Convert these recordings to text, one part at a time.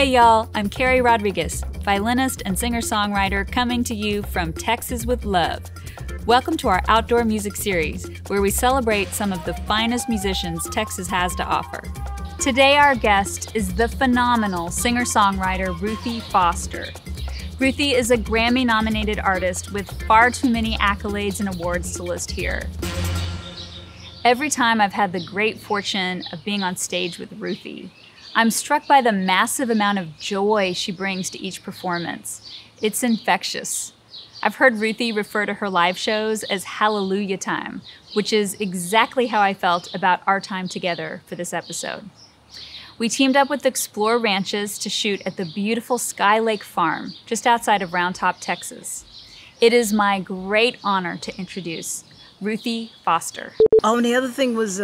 Hey y'all, I'm Carrie Rodriguez, violinist and singer-songwriter coming to you from Texas with Love. Welcome to our outdoor music series, where we celebrate some of the finest musicians Texas has to offer. Today our guest is the phenomenal singer-songwriter Ruthie Foster. Ruthie is a Grammy-nominated artist with far too many accolades and awards to list here. Every time I've had the great fortune of being on stage with Ruthie, I'm struck by the massive amount of joy she brings to each performance. It's infectious. I've heard Ruthie refer to her live shows as hallelujah time, which is exactly how I felt about our time together for this episode. We teamed up with Explore Ranches to shoot at the beautiful Sky Lake Farm, just outside of Round Top, Texas. It is my great honor to introduce Ruthie Foster. Oh, and the other thing was,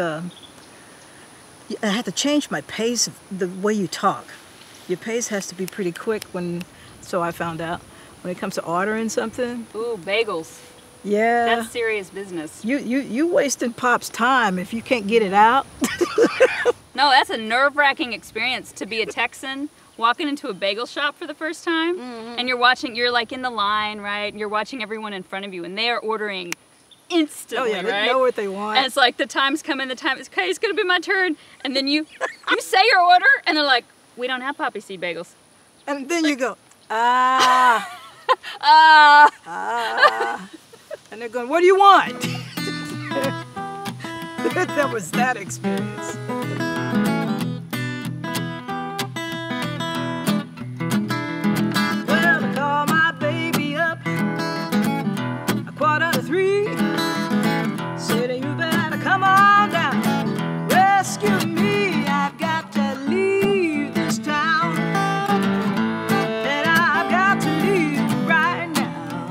I had to change my pace of the way you talk. Your pace has to be pretty quick so I found out, when it comes to ordering something. Ooh, bagels. Yeah. That's serious business. You wasting Pop's time if you can't get it out. No, that's a nerve-wracking experience to be a Texan walking into a bagel shop for the first time, and you're like in the line, right? You're watching everyone in front of you, and they are ordering instantly, they right? know what they want. And it's like the time's coming, okay, it's gonna be my turn, and then you say your order, and they're like, we don't have poppy seed bagels. And then you go, ah, and they're going, what do you want? That was that experience. Well, I called my baby up 2:45. Said, you better come on down, rescue me. I've got to leave this town, and I've got to leave right now.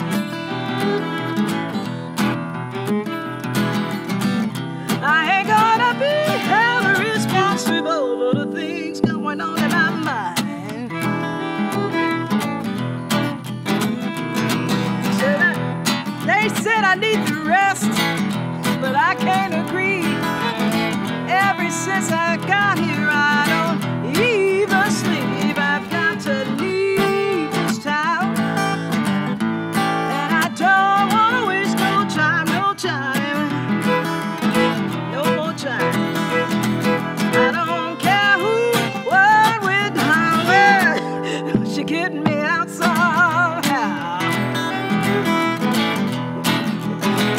I ain't gonna be held responsible for the things going on in my mind. They said I need to rest, but I can't agree. Ever since I got here, I don't even sleep. I've got to leave this town, and I don't want to waste no time, no more time. I don't care who, what, with, how, where. She getting me out somehow.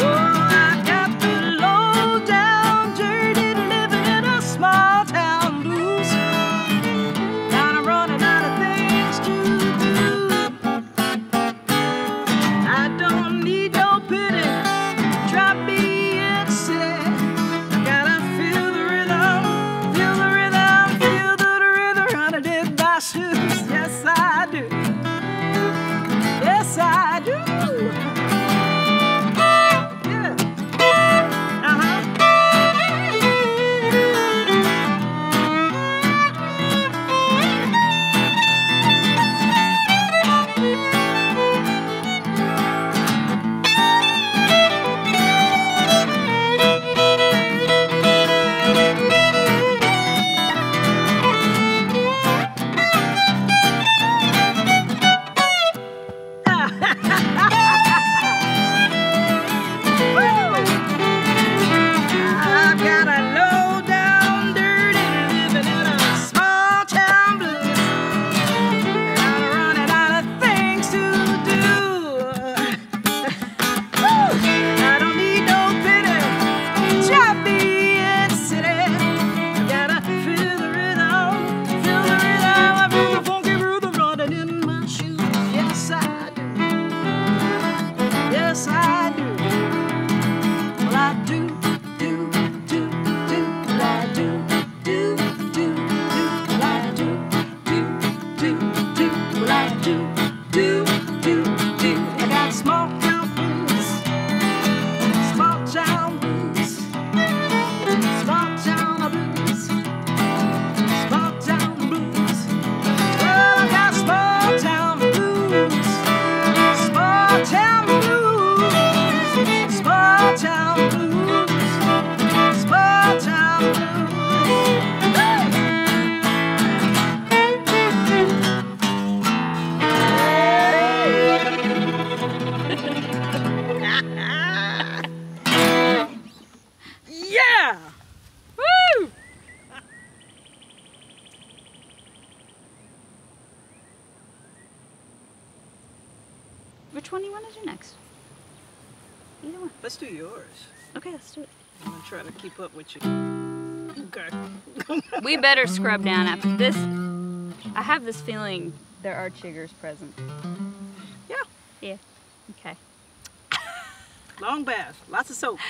one you want to do next? Either one. Let's do yours. Okay, let's do it. I'm gonna try to keep up with you. Okay. We better scrub down after this. I have this feeling there are chiggers present. Yeah. Yeah. Okay. Long bath, lots of soap.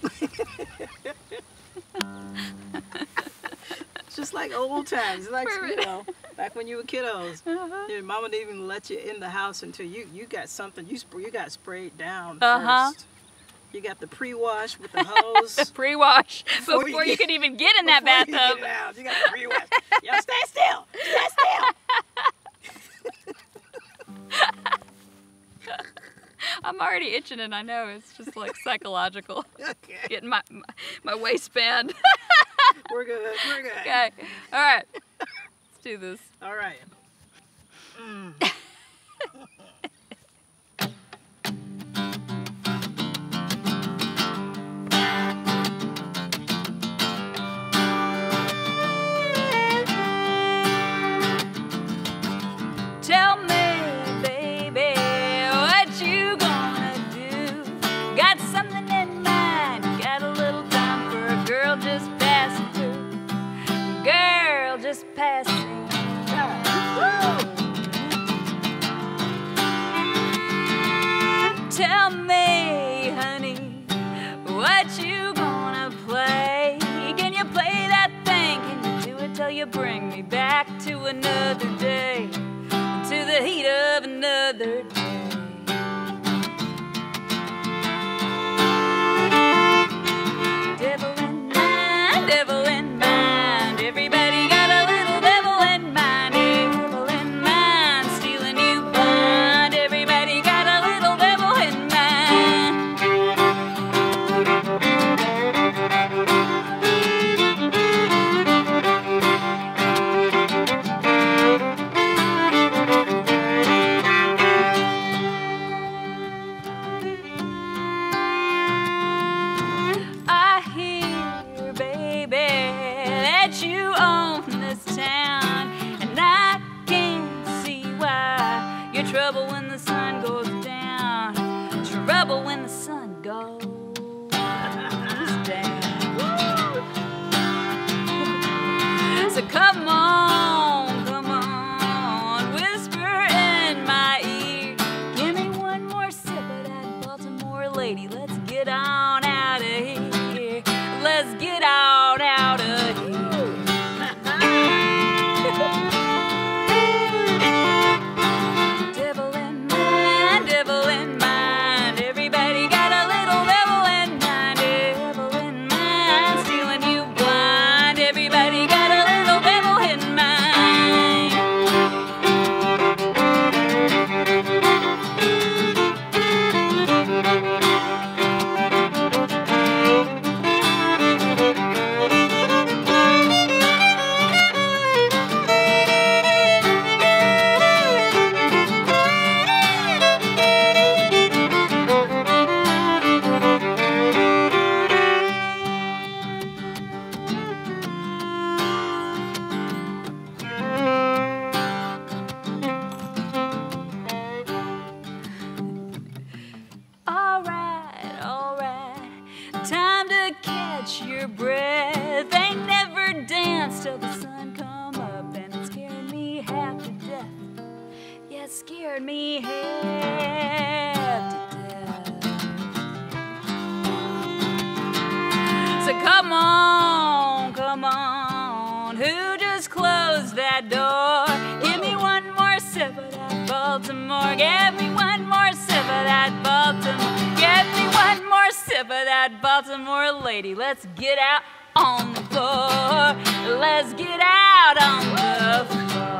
Just like old times. It's like, you know, back when you were kiddos. Your mama didn't even let you in the house until you got something. You got sprayed down first. You got the pre-wash with the hose. The pre-wash before you could even get in that bathtub. You get out. You got the pre-wash. Yo, stay still. Stay still. I'm already itching and I know it's just like psychological. Okay. Getting my waistband. We're good. We're good. Okay. All right. Let's do this. All right. Tell me, baby, what you gonna do? Got something in mind? Got a little time for a girl just passing through? Girl just passing through. Tell me, honey, what you gonna play? Can you play that thing? Can you do it till you bring me back to another day? To the heat of another day. Devil in mind, devil in mind. Everybody got a little devil in mind. Devil in mind, stealing you blind. Everybody got a little devil in mind. I hear, baby, that you own this town, and I can't see why you're trouble when the sun goes down. Trouble when the sun goes down. So come on, whisper in my ear. Give me one more sip of that Baltimore lady. Let's get on out of here. Let's get on out of here. Devil in mind, devil in mind. Everybody got a little devil in mind. Devil in mind, stealing you blind. Everybody got a little devil in mind. All right, time to catch your breath. Ain't never danced till the sun come up, and it scared me half to death. Yeah, it scared me half to death. So come on, who just closed that door? Give me one more sip of that Baltimore. Give me one more sip of that Baltimore. Give me one more sip of that Baltimore lady. Let's get out on the floor. Let's get out on the floor.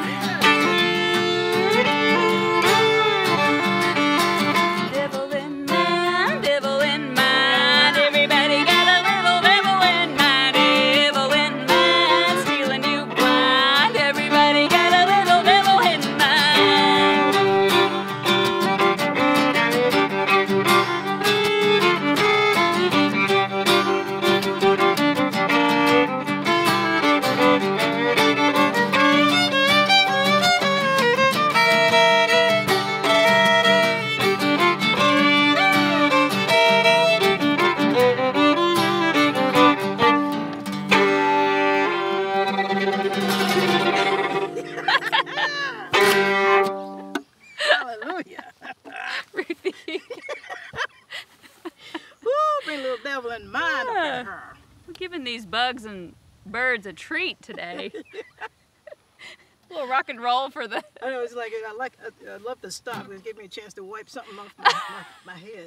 Devil in mind, devil in mind. Everybody got a little devil in mind. Devil in mind, stealing you blind. Everybody got a little devil in mind. bugs and birds a treat today. A little rock and roll for the... I know, it's like, I love to stop. It gives me a chance to wipe something off my head.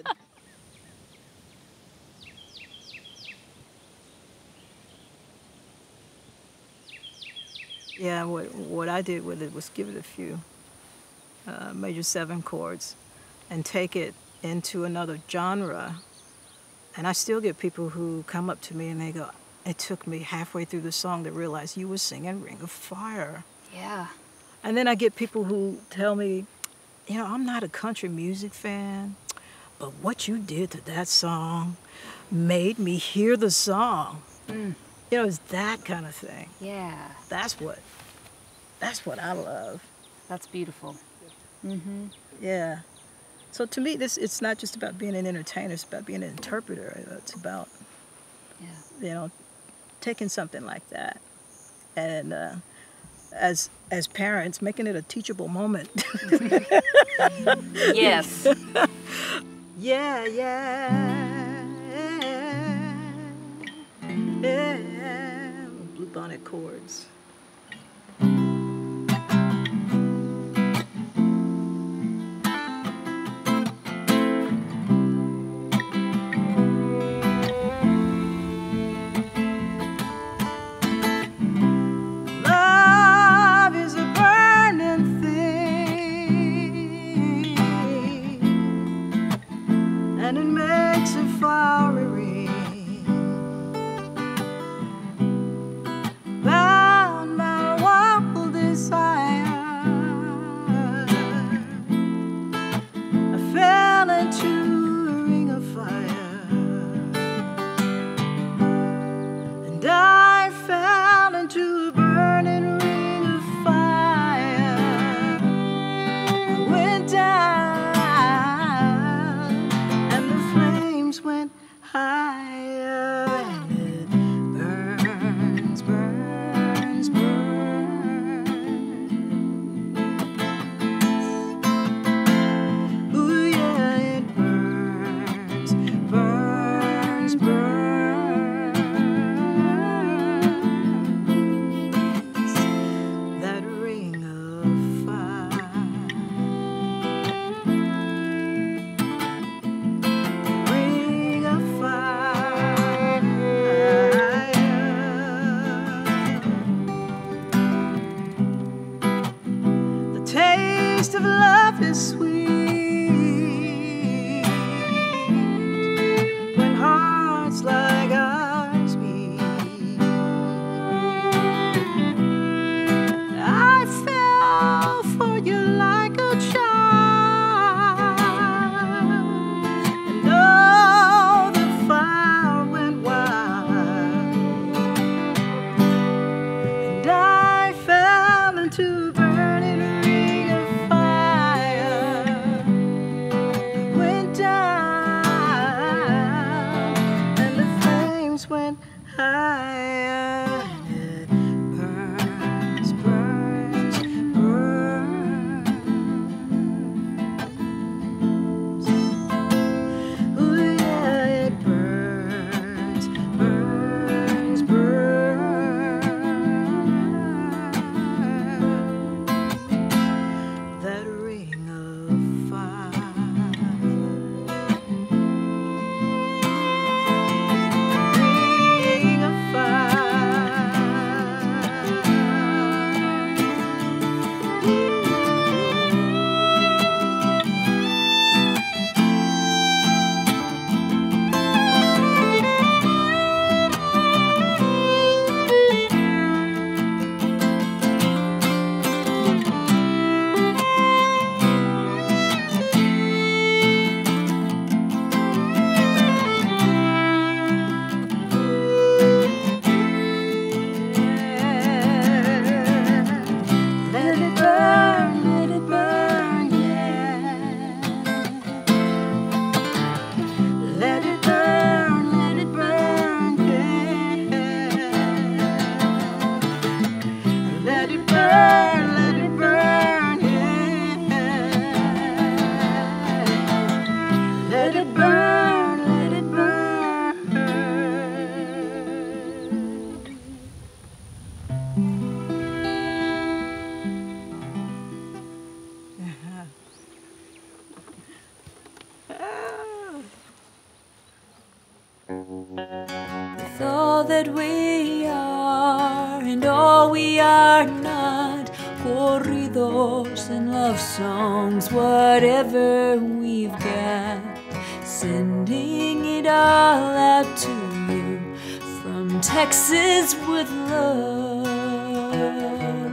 Yeah, what I did with it was give it a few major 7 chords and take it into another genre. And I still get people who come up to me and they go, it took me halfway through the song to realize you were singing Ring of Fire. Yeah. And then I get people who tell me, you know, I'm not a country music fan, but what you did to that song made me hear the song. Mm. You know, it's that kind of thing. Yeah. That's what I love. That's beautiful. Mm-hmm. Yeah. So to me, it's not just about being an entertainer, it's about being an interpreter. It's about, you know, taking something like that and as parents, making it a teachable moment. Yes. Yeah, Bluebonnet chords. And it makes a fiery ring. Bound my wild desire, I fell into a ring of fire, and I fell into a burning ring of fire. I went down went higher, and it burns, burns, burns. Ooh, yeah, it burns, burns, burns. That ring of fire. Taste of love is sweet when hearts like ours beat. I fell for you like a child, and oh, the fire went wild, and I fell into burning ring of fire. that we are and all we are not. Corridos and love songs, whatever we've got, sending it all out to you from Texas with love.